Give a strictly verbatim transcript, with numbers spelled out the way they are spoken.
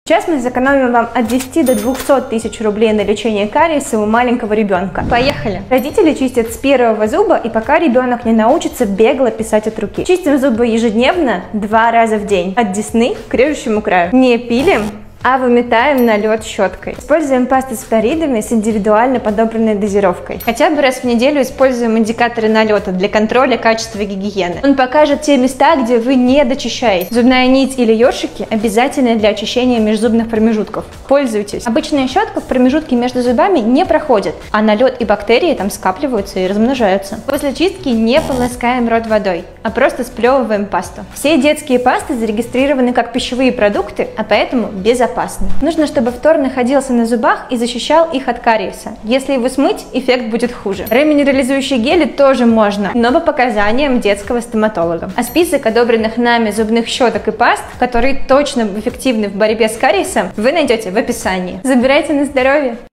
Сейчас мы сэкономим вам от десяти до двухсот тысяч рублей на лечение кариеса у маленького ребенка. Поехали! Родители чистят с первого зуба, и пока ребенок не научится бегло писать от руки. Чистим зубы ежедневно два раза в день, от десны к режущему краю. Не пилим, а выметаем налет щеткой. Используем пасты с флоридами с индивидуально подобранной дозировкой. Хотя бы раз в неделю используем индикаторы налета для контроля качества гигиены. Он покажет те места, где вы не дочищаете. Зубная нить или ёршики обязательны для очищения межзубных промежутков. Пользуйтесь. Обычная щетка в промежутке между зубами не проходит, а налет и бактерии там скапливаются и размножаются. После чистки не полоскаем рот водой, а просто сплевываем пасту. Все детские пасты зарегистрированы как пищевые продукты, а поэтому безопасны. Нужно, чтобы фтор находился на зубах и защищал их от кариеса. Если его смыть, эффект будет хуже. Реминерализующие гели тоже можно, но по показаниям детского стоматолога. А список одобренных нами зубных щеток и паст, которые точно эффективны в борьбе с кариесом, вы найдете в описании. Забирайте на здоровье!